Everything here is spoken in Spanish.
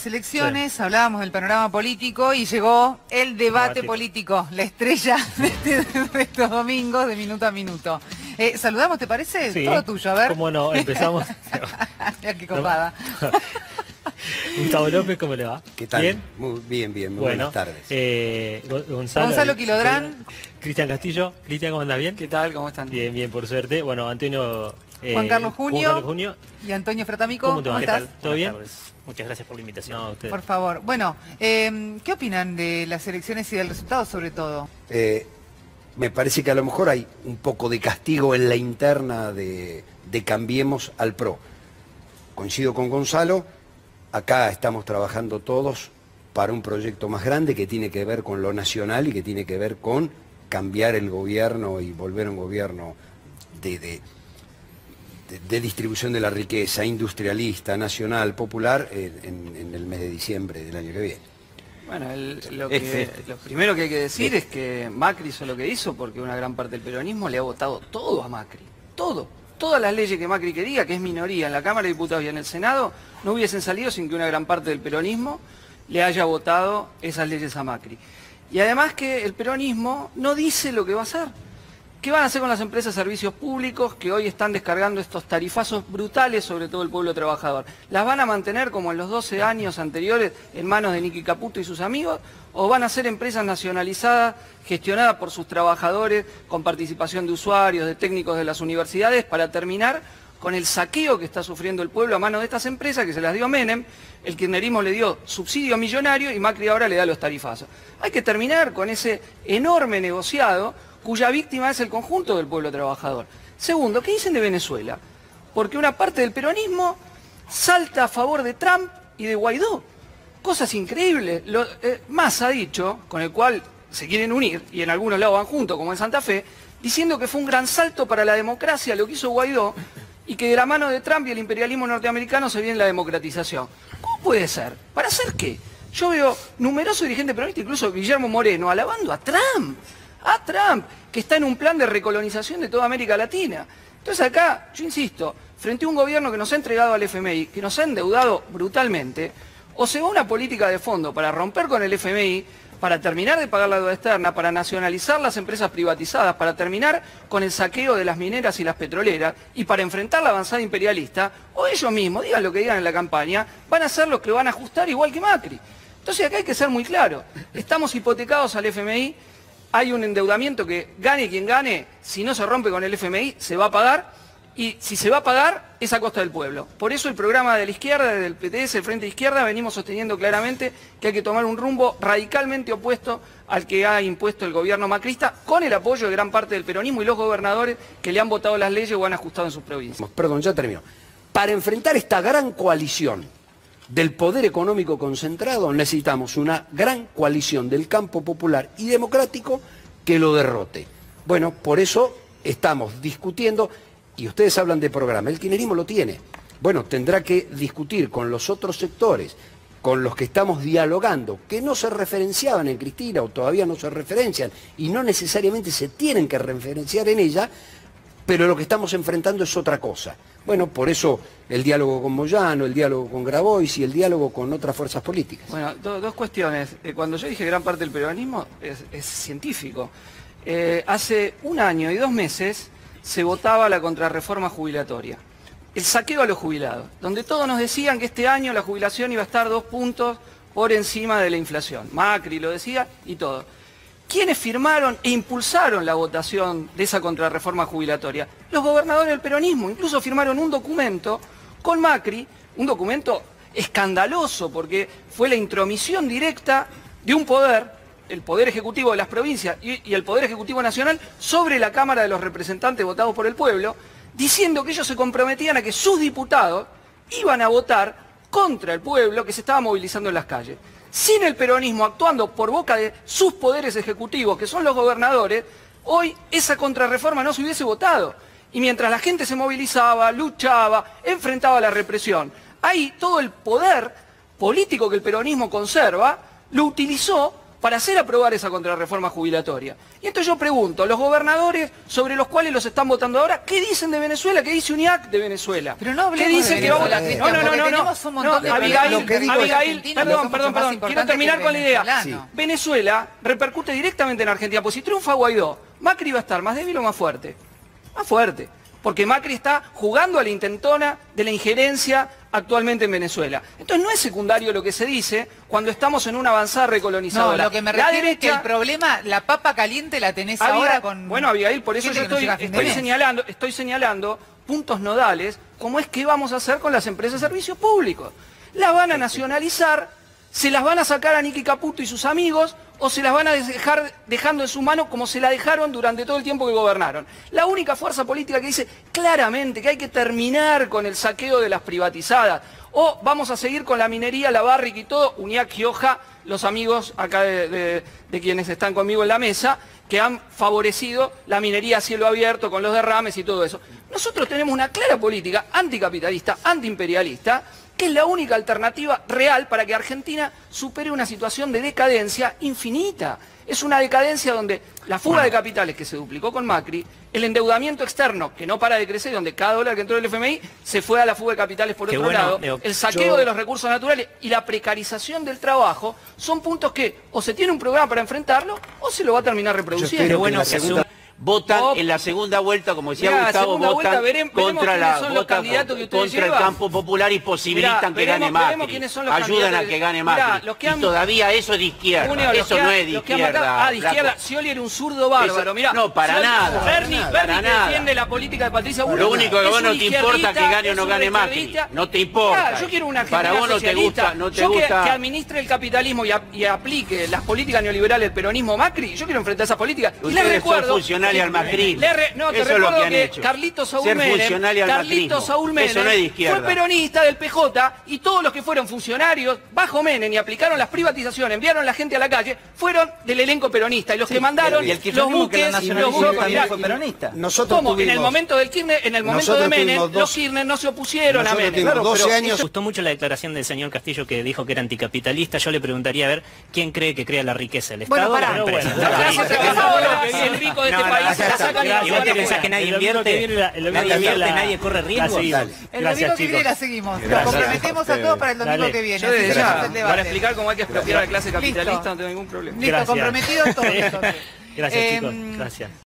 Elecciones, hablábamos del panorama político y llegó el debate político, la estrella de estos domingos de minuto a minuto. Saludamos, ¿te parece? Sí, todo tuyo, a ver. cómo no, empezamos. Mira qué copada. Gustavo López, ¿cómo le va? ¿Qué tal? ¿Bien? Muy bien, muy Bueno, buenas tardes. Gonzalo Quilodrán. Cristian Castillo. Cristian, ¿cómo andás? ¿Bien? ¿Qué tal? ¿Cómo están? Bien, bien, por suerte. Bueno, Antonio... Juan Carlos Junio y Antonio Fratamico. ¿Cómo te va? ¿Cómo estás? ¿Todo bien? Muchas gracias por la invitación. No, usted. Por favor. Bueno, ¿qué opinan de las elecciones y del resultado sobre todo? Me parece que a lo mejor hay un poco de castigo en la interna de Cambiemos al PRO. Coincido con Gonzalo, acá estamos trabajando todos para un proyecto más grande que tiene que ver con lo nacional y que tiene que ver con cambiar el gobierno y volver a un gobierno de distribución de la riqueza, industrialista, nacional, popular, en el mes de diciembre del año que viene. Bueno, lo primero que hay que decir es que Macri hizo lo que hizo porque una gran parte del peronismo le ha votado todo a Macri. Todo. Todas las leyes que Macri quería, que es minoría en la Cámara de Diputados y en el Senado, no hubiesen salido sin que una gran parte del peronismo le haya votado esas leyes a Macri. Y además que el peronismo no dice lo que va a hacer. ¿Qué van a hacer con las empresas de servicios públicos que hoy están descargando estos tarifazos brutales sobre todo el pueblo trabajador? ¿Las van a mantener como en los 12 años anteriores en manos de Nicky Caputo y sus amigos? ¿O van a ser empresas nacionalizadas, gestionadas por sus trabajadores, con participación de usuarios, de técnicos de las universidades, para terminar con el saqueo que está sufriendo el pueblo a manos de estas empresas que se las dio Menem? El kirchnerismo le dio subsidio millonario y Macri ahora le da los tarifazos. Hay que terminar con ese enorme negociado cuya víctima es el conjunto del pueblo trabajador. Segundo, ¿qué dicen de Venezuela? Porque una parte del peronismo salta a favor de Trump y de Guaidó. Cosas increíbles. Massa ha dicho, con el cual se quieren unir, y en algunos lados van juntos, como en Santa Fe, diciendo que fue un gran salto para la democracia lo que hizo Guaidó, y que de la mano de Trump y el imperialismo norteamericano se viene la democratización. ¿Cómo puede ser? ¿Para hacer qué? Yo veo numerosos dirigentes peronistas, incluso Guillermo Moreno, alabando a Trump, que está en un plan de recolonización de toda América Latina. Entonces acá, yo insisto, frente a un gobierno que nos ha entregado al FMI, que nos ha endeudado brutalmente, o se va una política de fondo para romper con el FMI, para terminar de pagar la deuda externa, para nacionalizar las empresas privatizadas, para terminar con el saqueo de las mineras y las petroleras, y para enfrentar la avanzada imperialista, o ellos mismos, digan lo que digan en la campaña, van a ser los que van a ajustar igual que Macri. Entonces acá hay que ser muy claro, estamos hipotecados al FMI, hay un endeudamiento que gane quien gane, si no se rompe con el FMI, se va a pagar, y si se va a pagar, es a costa del pueblo. Por eso el programa de la izquierda, del PTS, el Frente de Izquierda, venimos sosteniendo claramente que hay que tomar un rumbo radicalmente opuesto al que ha impuesto el gobierno macrista, con el apoyo de gran parte del peronismo y los gobernadores que le han votado las leyes o han ajustado en sus provincias. Perdón, ya termino. Para enfrentar esta gran coalición del poder económico concentrado, necesitamos una gran coalición del campo popular y democrático que lo derrote. Bueno, por eso estamos discutiendo, y ustedes hablan de programa, el kirchnerismo lo tiene. Bueno, tendrá que discutir con los otros sectores, con los que estamos dialogando, que no se referenciaban en Cristina o todavía no se referencian, y no necesariamente se tienen que referenciar en ella, pero lo que estamos enfrentando es otra cosa. Bueno, por eso el diálogo con Moyano, el diálogo con Grabois y el diálogo con otras fuerzas políticas. Bueno, dos cuestiones. Cuando yo dije gran parte del peronismo, es científico. Hace 1 año y 2 meses se votaba la contrarreforma jubilatoria. El saqueo a los jubilados, donde todos nos decían que este año la jubilación iba a estar 2 puntos por encima de la inflación. Macri lo decía y todo. ¿Quiénes firmaron e impulsaron la votación de esa contrarreforma jubilatoria? Los gobernadores del peronismo. Incluso firmaron un documento con Macri, un documento escandaloso porque fue la intromisión directa de un poder, el Poder Ejecutivo de las provincias y el Poder Ejecutivo Nacional, sobre la Cámara de los Representantes votados por el pueblo, diciendo que ellos se comprometían a que sus diputados iban a votar contra el pueblo que se estaba movilizando en las calles. Sin el peronismo actuando por boca de sus poderes ejecutivos, que son los gobernadores, hoy esa contrarreforma no se hubiese votado. Y mientras la gente se movilizaba, luchaba, enfrentaba la represión, ahí todo el poder político que el peronismo conserva, lo utilizó para hacer aprobar esa contrarreforma jubilatoria. Y entonces yo pregunto, los gobernadores sobre los cuales los están votando ahora, ¿qué dicen de Venezuela? ¿Qué dice UNIAC de Venezuela? Pero no ¿Qué hablemos dicen de que vamos Venezuela, Cristian, porque tenemos un montón de Abigail, perdón, más quiero terminar que con la idea. venezolano. Venezuela repercute directamente en Argentina, pues si triunfa Guaidó, Macri va a estar más débil o más fuerte. Más fuerte. Porque Macri está jugando a la intentona de la injerencia actualmente en Venezuela. Entonces no es secundario lo que se dice cuando estamos en una avanzada recolonizadora. No, lo que me refiero es que el problema, la papa caliente la tenés ahora con... Bueno, Abigail, por eso yo estoy señalando puntos nodales, como es que vamos a hacer con las empresas de servicios públicos. Las van a nacionalizar, se las van a sacar a Nicky Caputo y sus amigos, o se las van a dejar dejando en su mano como se la dejaron durante todo el tiempo que gobernaron. La única fuerza política que dice claramente que hay que terminar con el saqueo de las privatizadas, o vamos a seguir con la minería, la Barrick y todo, UNIAC, Gioja, los amigos acá de quienes están conmigo en la mesa, que han favorecido la minería a cielo abierto con los derrames y todo eso. Nosotros tenemos una clara política anticapitalista, antiimperialista, que es la única alternativa real para que Argentina supere una situación de decadencia infinita. Es una decadencia donde la fuga de capitales que se duplicó con Macri, el endeudamiento externo que no para de crecer, donde cada dólar que entró del FMI se fue a la fuga de capitales por otro lado, el saqueo de los recursos naturales y la precarización del trabajo, son puntos que o se tiene un programa para enfrentarlo o se lo va a terminar reproduciendo. Pero bueno, votan en la segunda vuelta, como decía Gustavo, votan contra el campo popular y posibilitan que gane Macri. Ayudan a que gane Macri. Y todavía eso es de izquierda. Eso no es de izquierda. De izquierda. Scioli era un zurdo bárbaro. Mirá, no, para nada. Bernie defiende la política de Patricia Bullrich. Lo único que vos no te importa que gane o no gane Macri. No te importa. Yo quiero una para vos no te gusta. Que administre el capitalismo y aplique las políticas neoliberales del peronismo Macri. Yo quiero enfrentar esa política. Y les recuerdo al macrismo. Eso es lo que han hecho. Carlitos Saúl Menem fue peronista del PJ y todos los que fueron funcionarios bajo Menem y aplicaron las privatizaciones, enviaron a la gente a la calle, fueron del elenco peronista. Y los que mandaron los buques fue peronista. ¿Cómo? En el momento del Kirchner, en el momento de Menem, los Kirchner no se opusieron a Menem. Me gustó mucho la declaración del señor Castillo que dijo que era anticapitalista. Yo le preguntaría a ver quién cree que crea la riqueza, el Estado o la empresa. El rico de este país. ¿Y vos te pensás que nadie invierte? ¿Nadie corre riesgo? El domingo que viene la seguimos. Nos comprometemos a todos para el domingo que viene. Yo desde ya, para explicar cómo hay que expropiar a la clase capitalista, no tengo ningún problema. Listo, comprometidos todos. Gracias, chicos. Gracias.